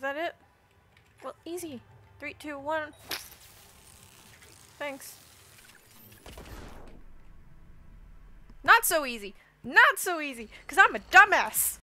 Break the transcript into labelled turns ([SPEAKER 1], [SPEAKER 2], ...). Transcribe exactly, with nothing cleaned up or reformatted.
[SPEAKER 1] Is that it? Well, easy. Three, two, one. Thanks. Not so easy. Not so easy, because I'm a dumbass.